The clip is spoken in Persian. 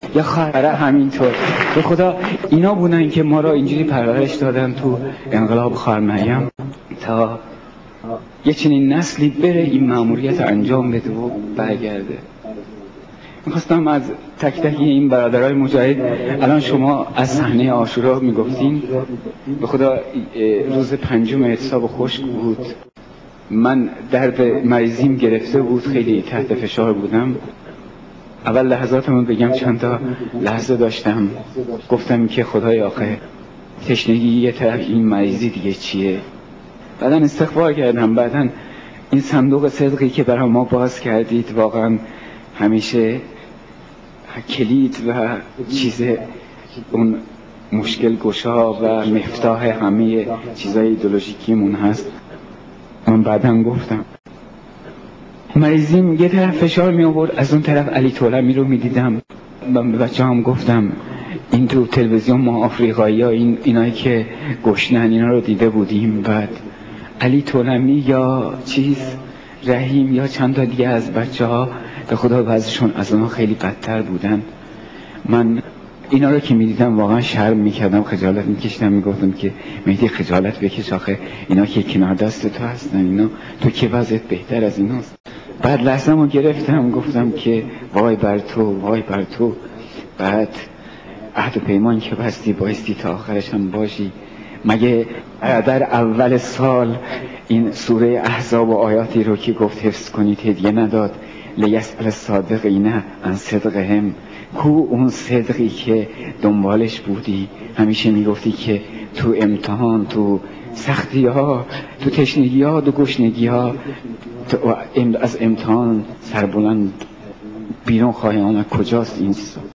یا خواهره همینطور. به خدا اینا بودن که ما را اینجوری پرورش دادن تو انقلاب خارمریم تا یه چنین نسلی بره این مأموریت انجام بده و برگرده. میخواستم از تک تک این برادرای مجاهد، الان شما از صحنه عاشورا میگفتین، به خدا روز 5 اعتصاب خشک بود، من درد مریضیم گرفته بود، خیلی تحت فشار بودم. اول لحظاتمون بگم چند تا لحظه داشتم گفتم که خدای آخه تشنگی یه طرف، این مریضی دیگه چیه. بعدن استغفار کردم، بعدن این صندوق صدقی که برای ما باز کردید واقعا همیشه کلید و چیز اون مشکل گشا و مفتاح همه چیزای ایدئولوژیکیمون هست. من بعدن گفتم مریضیم یه طرف فشار می آورد، از اون طرف علی طولمی رو می دیدم. من به بچه هم گفتم این تو تلویزیون ما آفریقایی ها اینایی که گشنن اینا رو دیده بودیم. بعد علی طولمی یا رحیم یا چند تا دیگه از بچه ها به خدا بعضشون از اونها خیلی بدتر بودن. من اینا رو که می دیدم واقعا شرم می کردم، خجالت می کشیدم، می گفتم که مهدی خجالت بکش، آخه اینا که کنار دست تو هستن، اینا تو که وضعیت بهتر از ایناست. بعد لحظه‌مو گرفتم گفتم که وای بر تو، وای بر تو. بعد عهد و پیمان که بستی بایستی تا آخرش هم باشی. مگه در اول سال این سوره احزاب و آیاتی رو که گفت حفظ کنید هدیه نداد؟ لیسأل الصادقین عن صدقهم. کو اون صدقی که دنبالش بودی، همیشه میگفتی که تو امتحان، تو سختی ها، تو تشنگی ها، تو گشنگی ها از امتحان سربلند بیرون خواهی آمد. کجاست این چیزا؟